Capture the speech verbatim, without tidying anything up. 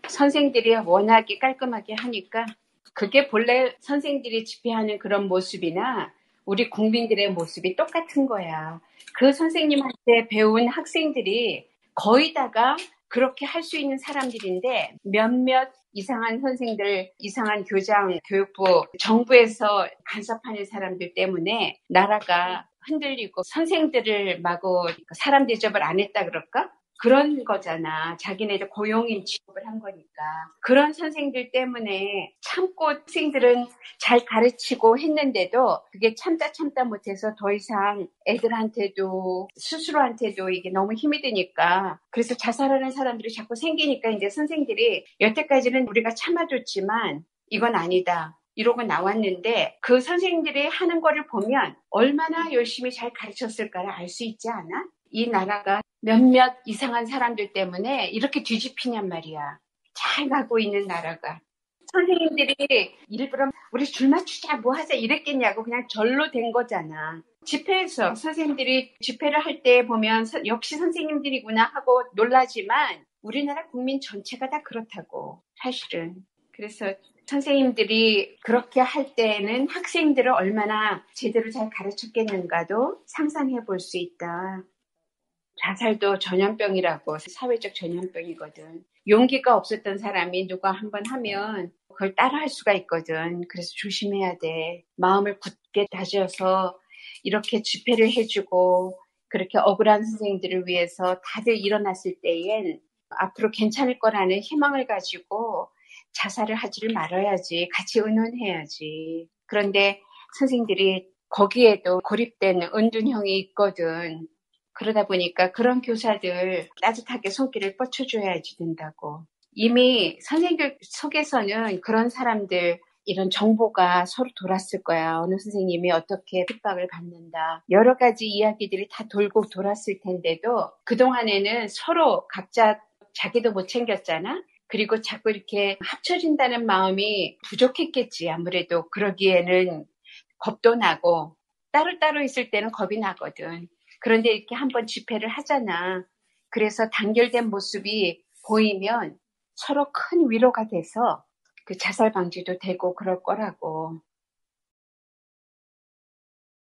선생들이 워낙에 깔끔하게 하니까 그게 본래 선생들이 집회하는 그런 모습이나 우리 국민들의 모습이 똑같은 거야. 그 선생님한테 배운 학생들이 거의 다가 그렇게 할 수 있는 사람들인데 몇몇 이상한 선생들, 이상한 교장, 교육부, 정부에서 간섭하는 사람들 때문에 나라가 흔들리고 선생들을 마구 사람 대접을 안 했다 그럴까? 그런 거잖아. 자기네들 고용인 취급을 한 거니까. 그런 선생들 때문에 참고 학생들은 잘 가르치고 했는데도 그게 참다 참다 못해서 더 이상 애들한테도 스스로한테도 이게 너무 힘이 드니까 그래서 자살하는 사람들이 자꾸 생기니까 이제 선생들이 여태까지는 우리가 참아줬지만 이건 아니다. 이러고 나왔는데 그 선생님들이 하는 거를 보면 얼마나 열심히 잘 가르쳤을까를 알 수 있지 않아? 이 나라가 몇몇 이상한 사람들 때문에 이렇게 뒤집히냔 말이야. 잘 가고 있는 나라가. 선생님들이 일부러 우리 줄 맞추자 뭐 하자 이랬겠냐고 그냥 절로 된 거잖아. 집회에서 선생님들이 집회를 할 때 보면 역시 선생님들이구나 하고 놀라지만 우리나라 국민 전체가 다 그렇다고 사실은. 그래서 선생님들이 그렇게 할 때는 학생들을 얼마나 제대로 잘 가르쳤겠는가도 상상해 볼 수 있다. 자살도 전염병이라고 사회적 전염병이거든. 용기가 없었던 사람이 누가 한번 하면 그걸 따라 할 수가 있거든. 그래서 조심해야 돼. 마음을 굳게 다져서 이렇게 집회를 해주고 그렇게 억울한 선생님들을 위해서 다들 일어났을 때엔 앞으로 괜찮을 거라는 희망을 가지고 자살을 하지를 말아야지. 같이 의논해야지. 그런데 선생님들이 거기에도 고립된 은둔형이 있거든. 그러다 보니까 그런 교사들 따뜻하게 손길을 뻗쳐줘야지 된다고. 이미 선생님들 속에서는 그런 사람들 이런 정보가 서로 돌았을 거야. 어느 선생님이 어떻게 핍박을 받는다. 여러 가지 이야기들이 다 돌고 돌았을 텐데도 그동안에는 서로 각자 자기도 못 챙겼잖아. 그리고 자꾸 이렇게 합쳐진다는 마음이 부족했겠지. 아무래도 그러기에는 겁도 나고 따로따로 있을 때는 겁이 나거든. 그런데 이렇게 한번 집회를 하잖아. 그래서 단결된 모습이 보이면 서로 큰 위로가 돼서 그 자살 방지도 되고 그럴 거라고.